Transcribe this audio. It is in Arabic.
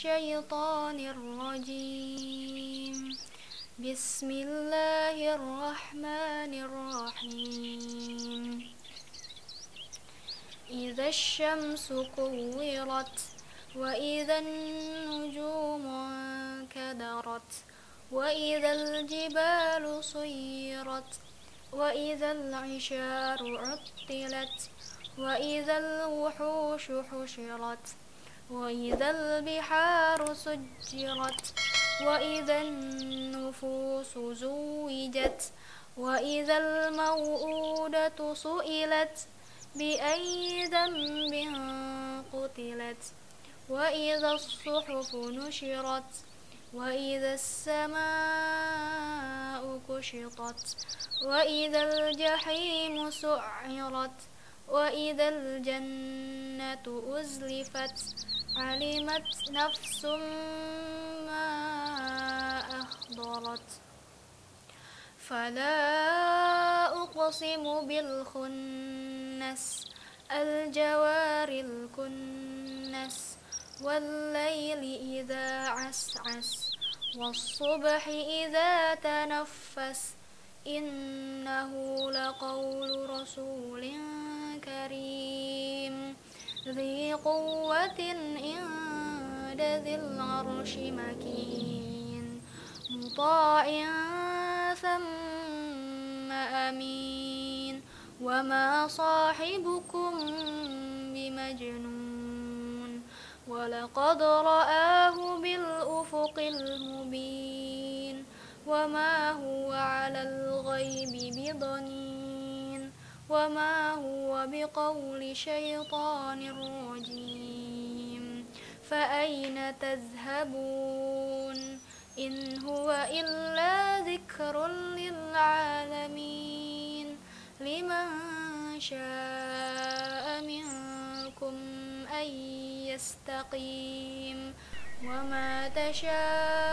الشيطان الرجيم. بسم الله الرحمن الرحيم. إذا الشمس كورت وإذا النجوم انكدرت وإذا الجبال سيرت وإذا العشار عطلت وإذا الوحوش حشرت وإذا البحار سجرت وإذا النفوس زوجت وإذا الموءودة سئلت بأي ذنب قتلت وإذا الصحف نشرت وإذا السماء كشطت وإذا الجحيم سعرت وإذا الجنة أزلفت علمت نفس ما أحضرت. فلا أقسم بالخنس الجوار الكنس والليل إذا عسعس والصبح إذا تنفس إنه لقول رسول كريم ذي قوة عند ذي العرش مكين مطاع ثم أمين وما صاحبكم بمجنون ولقد رآه بالأفق المبين وما هو على الغيب بضنين وما هو بقول شيطان رجيم. فأين تذهبون إن هو إلا ذكر للعالمين لمن شاء منكم أن يستقيم وما تشاءون